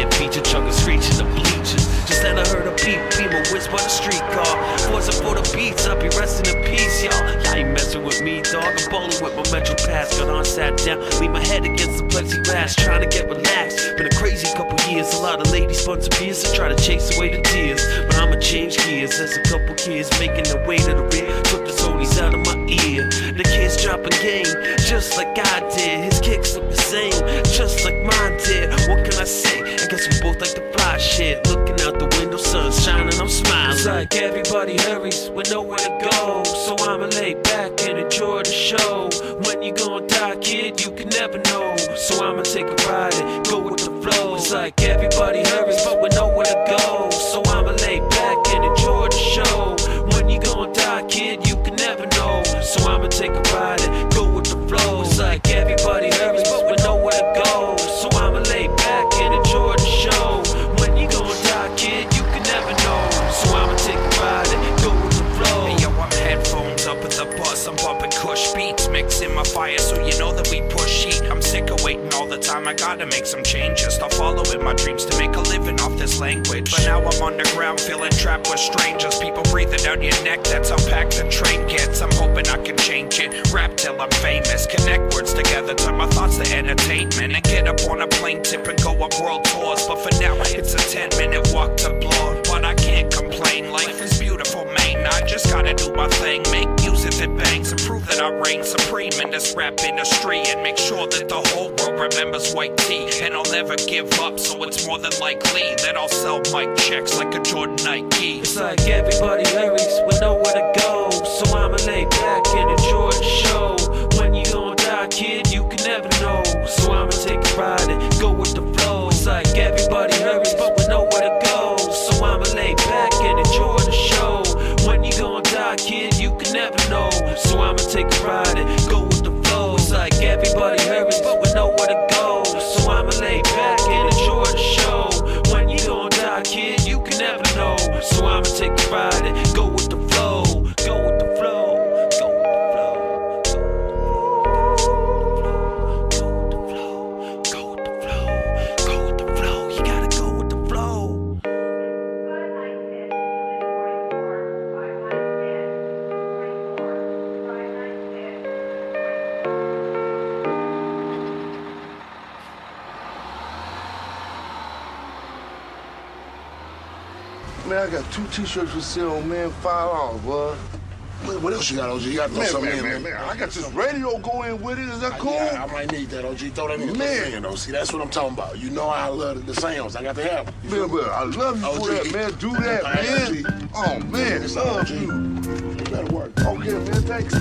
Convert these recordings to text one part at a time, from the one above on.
bare feature, chugging, screeching the bleachers. Just then I heard a beep, a whisper, a streetcar. Forcing for the beats, I'll be resting in peace, y'all. Y'all ain't messing with me, dog. I'm bowling with my Metro Pass. Got on, sat down, lean my head against the plexiglass, trying to get relaxed. Been a crazy couple years, a lot of ladies spun some beers to try to chase away the tears. But I'ma change gears as a couple kids making their way to the rear. Took the Sony's out of my ear. The kids dropping game, just like I did. His kicks look the same, just like mine did. What can I say? I guess we both like to fly shit. Looking out the window, sun shining, I'm smiling. It's like everybody hurries with nowhere to go, so I'ma lay back and enjoy the show. When you gon' die, kid, you can never know, so I'ma take a ride and go with the flow. It's like everybody hurries but with nowhere to go, so I'ma lay back and enjoy the show. When you gon' die, kid, you can never know, so I'ma take a ride and go with the flow. It's like everybody hurries but with nowhere to go, so I'ma lay back and enjoy the show. When you gon' die, kid, you can never know, so I'ma take a ride and go with the flow. Hey yo, I'm headphones up at the bus, I'm bumping Kush beats, mixing my fire so you know that we push heat. I'm sick of waiting all the time, I gotta make some changes. Start following my dreams to make a living off this language. But now I'm underground, feeling trapped with strangers. People breathing down your neck, that's how packed the train gets. I'm hoping I can change it, rap till I'm famous. Connect words together, turn my thoughts to entertainment. And get up on a plane tip and go on world tours. But for now, it's a 10-minute walk to Bloor. But I can't complain, life is beautiful, man. I just gotta do my thing, make music that bangs, and prove that I reign supreme in this rap industry. And make sure that the whole world remembers White T. And I'll never give up, so it's more than likely that I'll sell mic checks like a Jordan Nike. It's like everybody hurries with nowhere to go, so I'ma lay back and enjoy the show. When you gon' die, kid, you can never know, so I'ma take a ride and go with the flow. It's like everybody hurries but with nowhere to go, so I'ma lay back and enjoy the show. When you gon' die, kid, you can never know, so I'ma take a ride and go with the flow. It's like everybody hurries but with nowhere to go, so I'ma lay back and enjoy the show. When you gon' die, kid, you can never know, so I'ma take a ride and go with the flow. Go with the flow. Go with the flow. Go with the flow. Go with the flow. You gotta go with the flow. Man, I got 2 t-shirts for sale, man, $5, boy. What else you got, OG? You got to throw something in, man. I got this radio going with it. Is that cool? Yeah, I might need that, OG. Throw that in there. Man, though. See, that's what I'm talking about. You know I love the sounds. I got to have them. Man, but I love you for that, man. Do that, man. Oh, man, love you. You better work. Okay, man, thanks.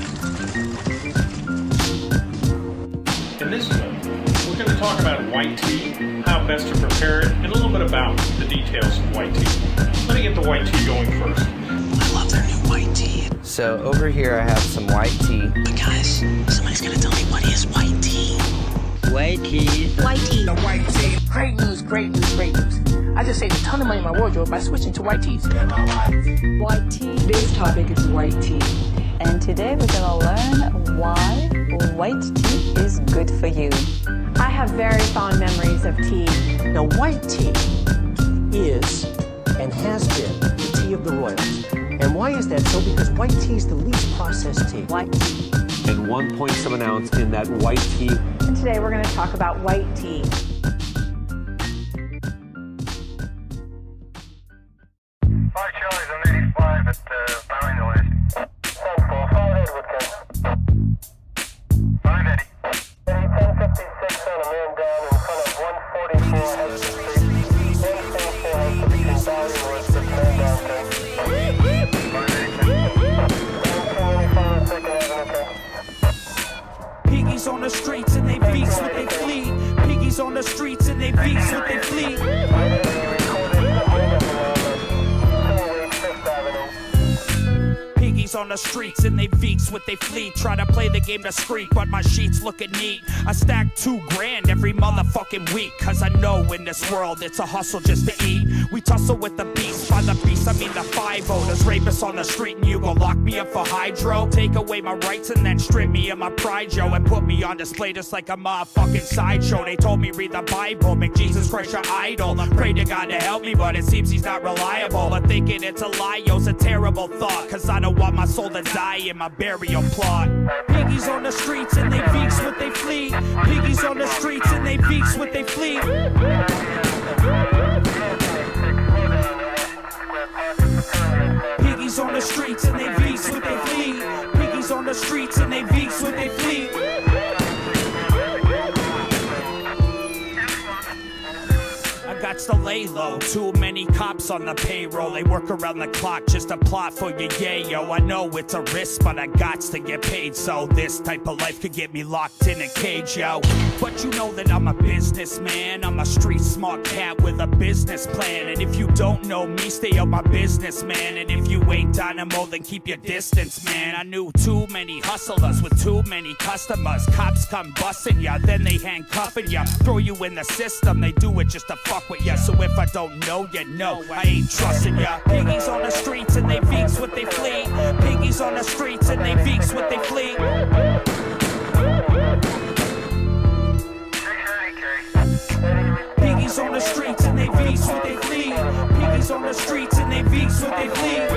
In this clip, we're going to talk about white tea, how best to prepare it, and a little bit about the details of white tea. Let me get the white tea going first. I love their new white tea. So over here I have some white tea. But guys, somebody's gonna tell me what is white tea. White tea. White tea. The white tea. Great news, great news, great news. I just saved a ton of money in my wardrobe by switching to white teas. White tea. Today's topic is white tea. And today we're gonna learn why white tea is good for you. I have very fond memories of tea. Now, white tea is and has been the tea of the royals. And why is that so? Because white tea is the least processed tea. White tea. And 1.7 ounce in that white tea. And today we're going to talk about white tea. Park Charlie's on 85 at Pine List. 10-4, follow Edward, Ken. 5 Eddie. Eddie, 1056 on a man down in front of 144 Hudson Street. 144 has to be combined with this man down, Ken. 5 Eddie, Ken. Piggies on the streets and they beats with they fleet. Piggies on the streets and they beats with they fleet. Piggies on on the streets and they veeks with they fleet. Try to play the game to screek, but my sheets looking neat. I stack $2 grand every motherfucking week, cause I know in this world it's a hustle just to eat. We tussle with the beast, by the beast I mean the 5-0. There's rapists on the street and you gon' lock me up for hydro. Take away my rights and then strip me of my pride, yo, and put me on display just like a motherfucking sideshow. They told me read the Bible, make Jesus Christ your idol. Pray to God to help me, but it seems he's not reliable. I'm thinking it's a lie, yo, it's a terrible thought, cause I don't want my soul to die in my burial plot. Piggies on the streets and they veeks with they fleet. Piggies on the streets and they veeks with they fleet. Piggies on the streets and they veeks with they fleet. Piggies on the streets and they veeks with they fleet. Gots to lay low, too many cops on the payroll. They work around the clock just to plot for your yayo. I know it's a risk, but I gots to get paid. So this type of life could get me locked in a cage, yo. But you know that I'm a businessman. I'm a street smart cat with a business plan. And if you don't know me, stay on my business, man. And if you ain't Dynamo, then keep your distance, man. I knew too many hustlers with too many customers. Cops come busting ya, then they handcuffing ya, throw you in the system. They do it just to fuck with ya. So if I don't know, you know I ain't trusting ya. Piggies on the streets and they veeks with they fleet. Piggies on the streets and they veeks with they fleet. Piggies on the streets and they veeks with they fleet. Piggies on the streets and they veeks with they fleet.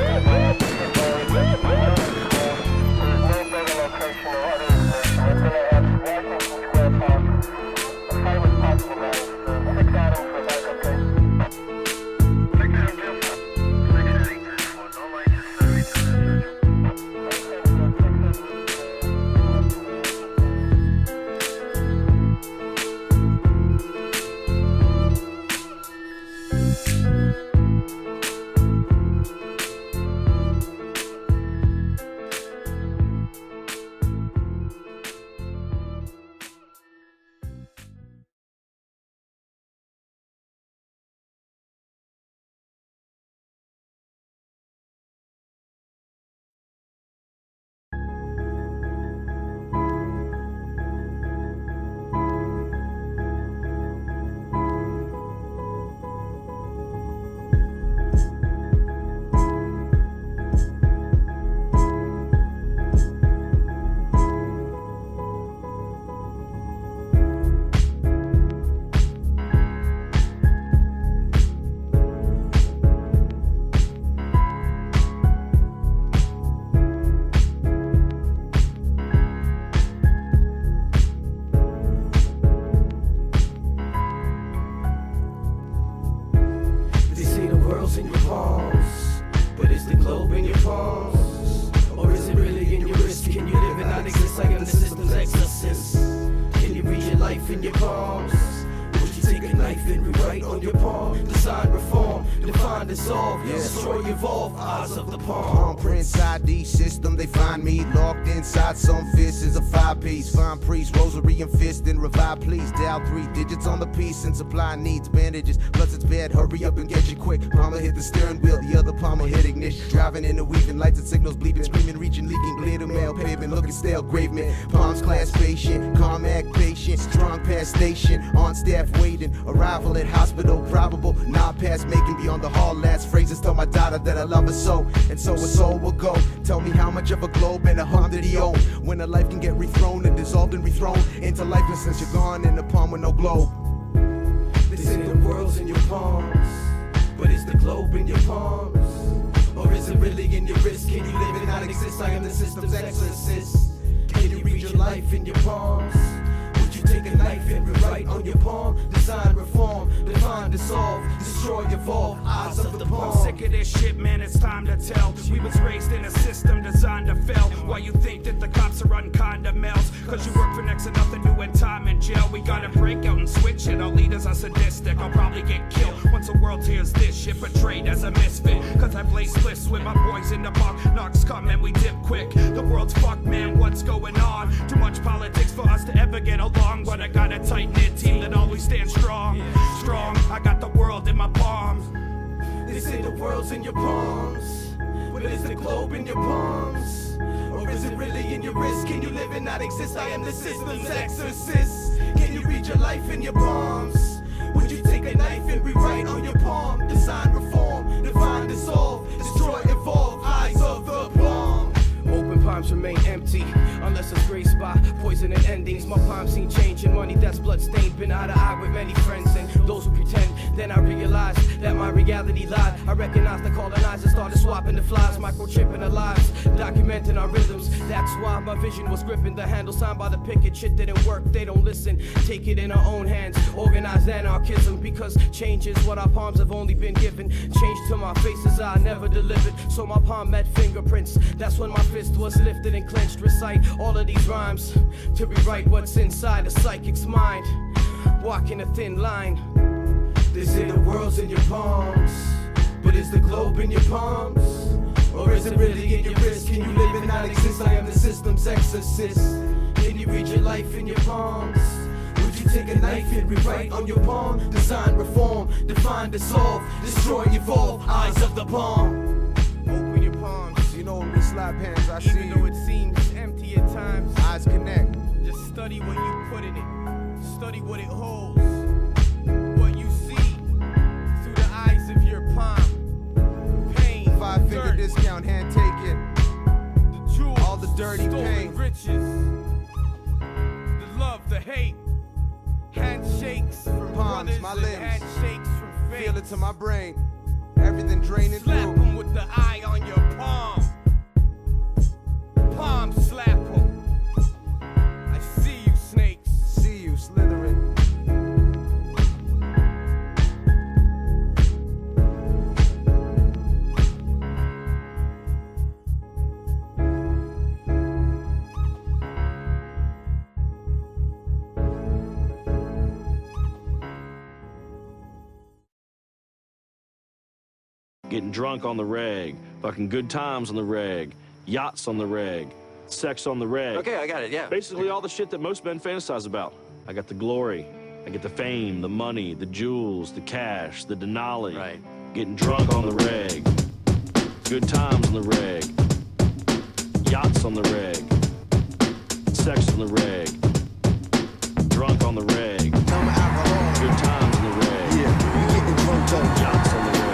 In your palms, but is the globe in your palms? Or is it really in your wrist? Can you live and not exist like I'm the system's exorcist? Can you read your life in your palms? Would you take a knife and rewrite on your palm? Design, reform, define, dissolve, destroy, evolve, eyes of the palm. Prince ID system, they find me locked inside some fists is a 5-piece. Fine priest, rosary and fist, and revive please. Dial 3 digits on the piece and supply needs bandages. Plus it's bad, hurry up and get you quick. Palmer hit the steering wheel, the other palmer hit ignition. Driving in the weaving, lights and signals bleeping, screaming, reaching, leaking, glitter, mail, paving, looking stale, grave man. Palms class patient, Carmack patient, strong past station, on staff waiting. Arrival at hospital, probable, not past making beyond the hall. Last phrases tell my daughter that I love her so, and so her soul will go. Tell me how much of a globe and a hum did he own? When a life can get rethrown and dissolved and rethrown into lifelessness, you're gone in a palm with no globe. They say the world's in your palms, but is the globe in your palms? Or is it really in your wrist? Can you live and not exist? I am the system's exorcist. Can you read your life in your palms? Would you take a knife and rewrite on your palm? Design, reform, define, dissolve, destroy, evolve, eyes of the palm. I'm sick of this shit, man, it's time to tell. We was raised in a system designed to fail. Why you think that the cops are unkind to males? Cause you work for next to nothing, doing time in jail. We gotta break out and switch it. Our leaders are sadistic, I'll probably get killed once the world hears this shit. Portrayed as a misfit, cause I blaze splits with my boys in the park. Knocks come and we dip quick. The world's fucked, man, what's going on? Too much politics for us to ever get along. But I got a tight-knit team that always stands strong. Strong, I got the world in my palms. They say the world's in your palms, but is the globe in your palms? Or is it really in your wrist? Can you live and not exist? I am the system's exorcist. Can you read your life in your palms? Would you take a knife and rewrite on your palm? Design, reform, define, dissolve, destroy, evolve, eyes of the palm. Open palms remain empty, unless it's graced by poison and endings. My palms seen change in money that's bloodstained. Been eye to eye with many friends and those who pretend. Then I realized that my reality lied. I recognized the colonizers started swapping the flies, microchipping the lives, documenting our rhythms. That's why my vision was gripping the handle signed by the picket. Shit didn't work, they don't listen. Take it in our own hands, organize anarchism, because change is what our palms have only been given. Change to my faces I never delivered, so my palm met fingerprints. That's when my fist was lifted and clenched. Recite all of these rhymes to rewrite what's inside a psychic's mind. Walking a thin line. They say the world's in your palms, but is the globe in your palms? Or is it really in your wrist? Can you live and not exist? I am the system's exorcist. Can you read your life in your palms? Would you take a knife and rewrite on your palm? Design, reform, define, dissolve, destroy, evolve, eyes of the palm. Open your palms. You know when we slap hands, I see even though it seems empty at times. Eyes connect. Just study what you put in it. Study what it holds. What you see through the eyes of your palm. Pain, 5-finger discount, hand taken. The jewels, all the dirty pain, riches, the love, the hate, handshakes from palms, brothers my and limbs, handshakes from fate. Feel it to my brain. Everything draining slap through. them with the eye on your palm. Palm slap them. I see you, snakes. See you, slithering. Getting drunk on the reg, fucking good times on the reg, yachts on the reg, sex on the reg. Okay, I got it, yeah. Basically all the shit that most men fantasize about. I got the glory, I get the fame, the money, the jewels, the cash, the Denali. Right. Getting drunk on the reg, good times on the reg, yachts on the reg, sex on the reg, drunk on the reg, good times on the reg, yeah, you getting drunk on yachts on the reg.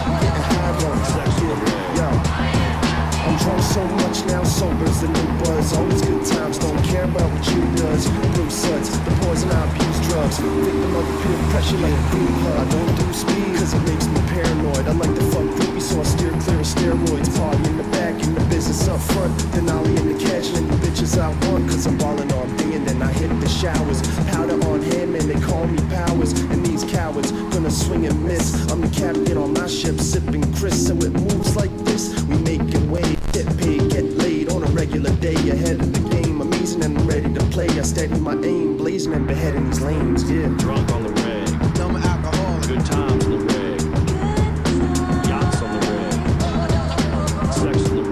I'm drunk so much now, sober's the new buzz. Always good times, don't care about what you does. Blue suds, the poison I abuse drugs. Victim of peer pressure like a group hug. I don't do speed, cause it makes me paranoid. I like to fuck groupies, so I steer clear of steroids. Party in the back, in the business up front. Denali in the cash, and the bitches I want. Cause I'm ballin' all day and then I hit the showers. Powder on hand, man, they call me Powers. And these cowards gonna swing and miss. I'm the captain on my ship, sipping Chris. So it moves like this, we make it way. Get paid, get laid on a regular day. Ahead of the game, amazing and I'm ready to play. I steady my aim, blazing and beheading these lanes, yeah. Drunk on the reg, numb alcohol, good times on the reg, yachts on the reg, sex on the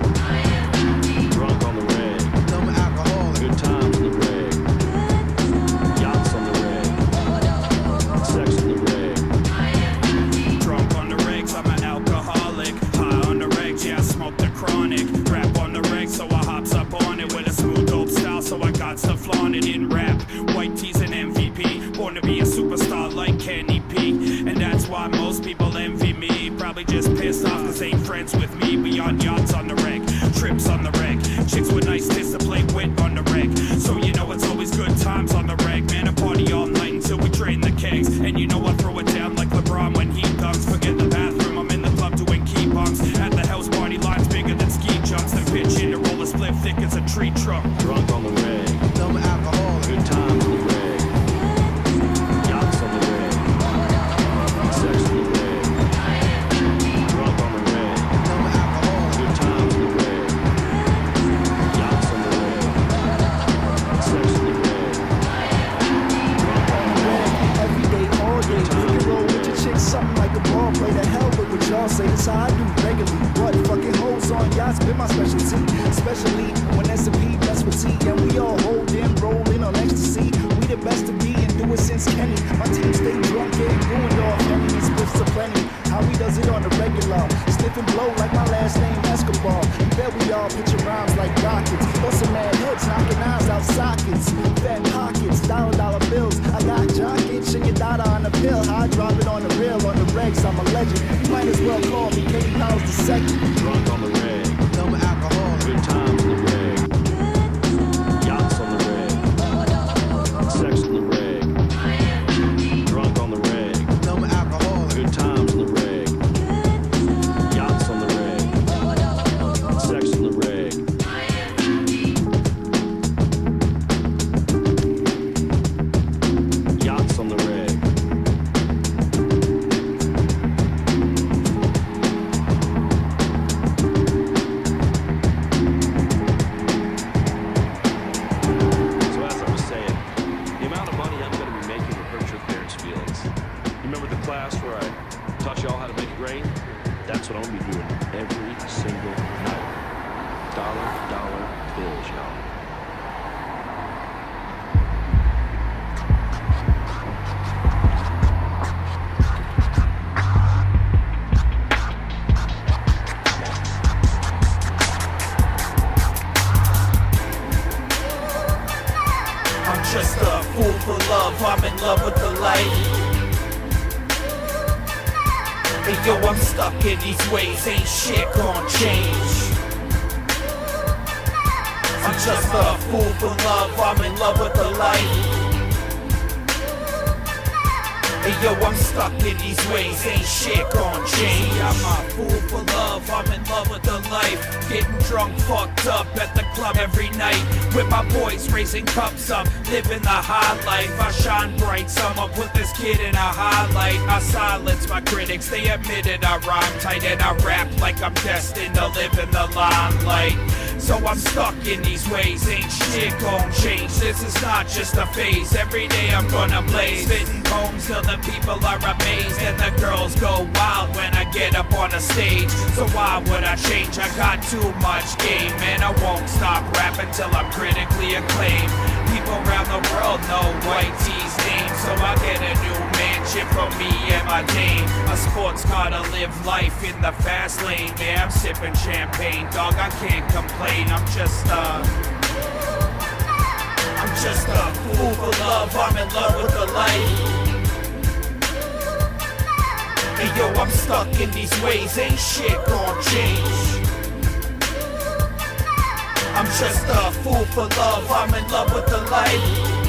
reg, drunk on the reg, numb alcohol, good times on the reg, yachts on the reg, sex on the reg. Drunk on the regs, I'm an alcoholic. High on the regs, yeah, I smoke the chronic. Rap on the regs, so I hops up on it with a smooth dope style, so I got to flaunt it in rap. White tees and MVP, born to be a superstar like Kenny P. And that's why most people envy me. Probably just pissed off cause they ain't friends with me. We on yachts on the reg, trips on the reg, chicks with nice tits to play with on the reg. So you know it's always good times on the reg. Man, I party all night until we drain the kegs. And you know I throw it down like LeBron when he dunks. Forget the bathroom, I'm in the club doing key bumps. At the house party, lines bigger than ski jumps. Then pitch in to roll a split thick as a tree trunk. Drunk on the reg, numb alcohol, good times on the reg, yachts on the reg, sex on the reg, drunk on the reg, numb alcohol, good times on the reg, yachts on the reg, sex on the reg, drunk on the reg. Every day, all day, you can roll with your chick, something like a ball play. The hell with what y'all say, that's how I do regularly. What, fucking hoes on yachts been my specialty. Especially when S&P mess with T. And we all hold in, rolling on ecstasy. We the best to be and do it since Kenny. My team stay drunk, getting ruined off Henny. It's spliffs aplenty. How he does it on the regular. Sniff and blow like my last name Escobar. You bet we all picture around rockets. Bustin' mad hits, knocking eyes out sockets. Fat pockets, dollar bills. I got jock itch and your daughter on the pill. I drop it on the real, on the regs, I'm a legend. You might as well call me Katie Powers the second. Drunk on the reg. No alcohol. Good times on the reg. Yachts on the reg. Sex on the reg. Drunk on the reg. No alcohol. Good times on the reg. Yachts on the reg. Sex on the reg. Yachts on the reg. So as I was saying, the amount of money I'm going to be making will hurt your parents' feelings. You remember the class where I taught you all how to make it rain? That's what I'm going to be doing every single night. Dollar bills, y'all. I'm just a fool for love, I'm in love with the light. Hey yo, I'm stuck in these ways, ain't shit gon' change. I'm just a fool for love, I'm in love with the light. Hey yo, I'm stuck in these ways, ain't shit gon' change. I'm a fool for love, I'm in love with the life. Getting drunk, fucked up at the club every night. With my boys raising cups up, living the high life. I shine bright, I'ma put this kid in a highlight. I silence my critics, they admitted I rhyme tight. And I rap like I'm destined to live in the limelight. So I'm stuck in these ways, ain't shit gon' change. This is not just a phase, every day I'm gonna blaze. Spitting poems till the people are amazed. And the girls go wild when I get up on the stage. So why would I change? I got too much game. And I won't stop rapping till I'm critically acclaimed. People around the world know White T's name. So I get a new mansion for me and my dame. A sports car to live life in the fast lane. Yeah, I'm sipping champagne, dog, I can't complain. I'm just a fool for love, I'm in love with the light. Hey yo, I'm stuck in these ways, ain't shit gon' change. I'm just a fool for love, I'm in love with the light.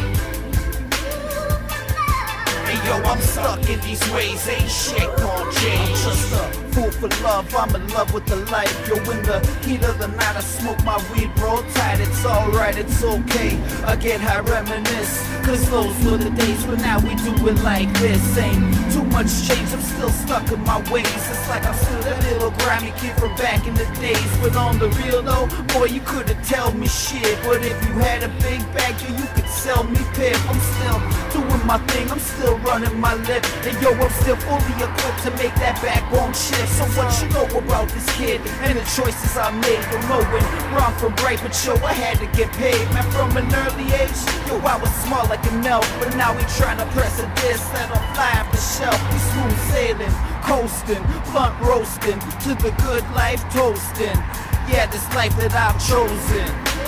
Hey yo, I'm stuck in these ways, ain't shit gon' change. I'm just a fool for love, I'm in love with the life. Yo, in the heat of the night I smoke my weed, roll tight. It's alright, it's okay, I get high, reminisce. Cause those were the days, but now we do it like this. Ain't too much change, I'm still stuck in my ways. It's like I'm still that little grimy kid from back in the days. But on the real though, boy, you couldn't tell me shit. But if you had a big bag, you could sell me pip. I'm still doing my thing, I'm still running my lip. And yo, I'm still fully equipped to make that backbone shift. So what you know about this kid and the choices I made? Don't know when wrong from right, but yo, I had to get paid. Man, from an early age, yo, I was small like an elf. But now we tryna press a disc that'll fly off the shelf. We smooth sailing, coasting, blunt roasting, to the good life toasting. Yeah, this life that I've chosen.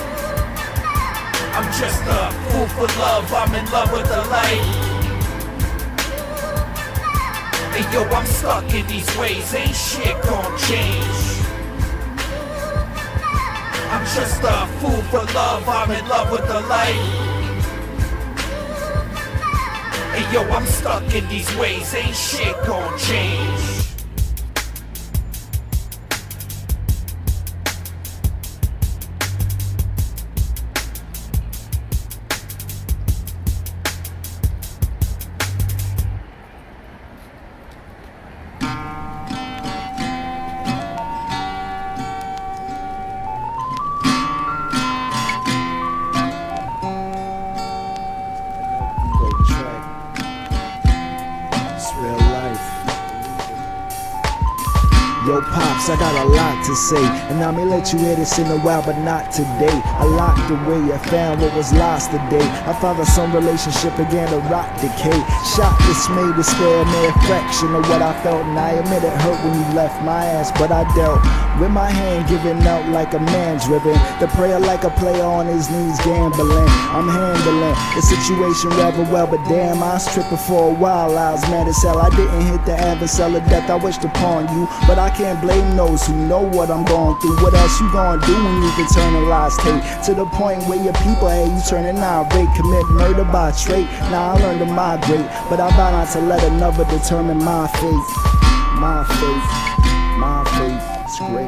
I'm just a fool for love, I'm in love with the light. Hey yo, I'm stuck in these ways, ain't shit gon' change. I'm just a fool for love, I'm in love with the light. Hey yo, I'm stuck in these ways, ain't shit gon' change. Yo, Pops, I got a lot to say, and I may let you hear this in a while, but not today. I locked away, I found what was lost today. I found that some relationship began to rot, decay. Shock, dismay, despair, mere fraction of what I felt, and I admit it hurt when you left my ass, but I dealt with my hand giving out like a man driven. The prayer like a player on his knees gambling. I'm handling the situation rather well, but damn, I was tripping for a while. I was mad as hell. I didn't hit the adversary of death I wished upon you, but I can't blame those who know what I'm going through. What else you gonna do when you've internalized hate to the point where your people hate you, turning irate, commit murder by trait? Now I learned to migrate, but I vow not to let another determine my fate. My faith, my faith, it's great.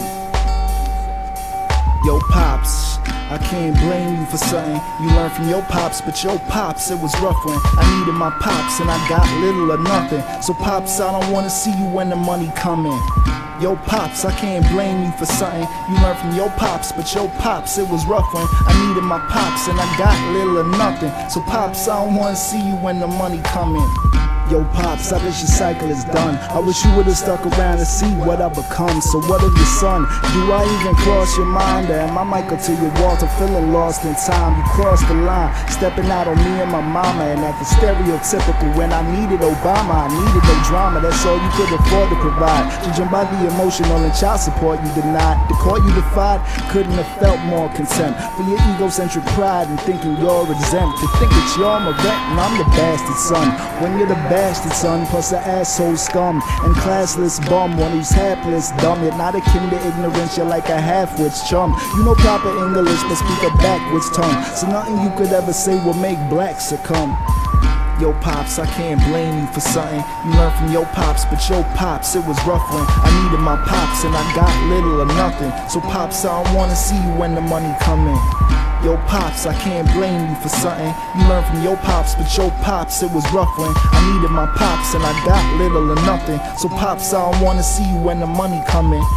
Yo, Pops, I can't blame you for something you learned from your pops, but your pops, it was rough when I needed my pops and I got little or nothing. So Pops, I don't wanna see you when the money coming. Yo, Pops, I can't blame you for something you learned from your pops, but your pops, it was rough when I needed my pops and I got little or nothing. So Pops, I don't wanna see you when the money coming. Yo, Pops, I wish your cycle is done. I wish you would've stuck around to see what I become. So what of your son? Do I even cross your mind? Or am I Michael to your Walter, feeling lost in time? You crossed the line, stepping out on me and my mama, and at the stereotypical when I needed Obama, I needed no drama. That's all you could afford to provide. Judging by the emotional and child support you denied, the court you defied couldn't have felt more contempt for your egocentric pride and thinking you're exempt. To think that you're my rent and I'm the bastard son, when you're the bastard son, plus an asshole scum and classless bum, one who's hapless, dumb, yet not akin to ignorance. You're like a half-wit's chum. You know proper English, but speak a backwards tongue, so nothing you could ever say will make blacks succumb. Yo, Pops, I can't blame you for something you learned from your pops, but your pops, it was rough when I needed my pops and I got little or nothing. So Pops, I don't wanna see you when the money come in. Yo, Pops, I can't blame you for something you learned from your pops, but your pops, it was rough when I needed my pops and I got little or nothing. So Pops, I don't wanna see you when the money come in.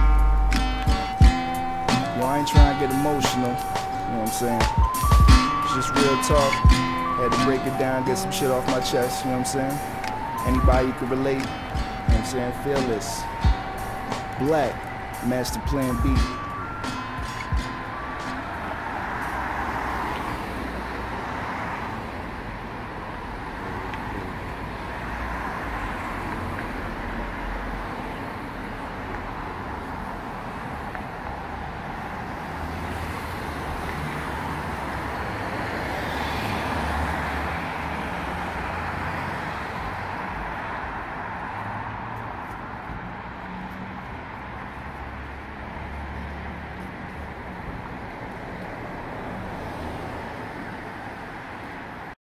Yo, I ain't trying to get emotional, you know what I'm saying? It's just real talk. Had to break it down, get some shit off my chest, you know what I'm saying? Anybody you could relate, you know what I'm saying? Fearless, Black, Master Plan B.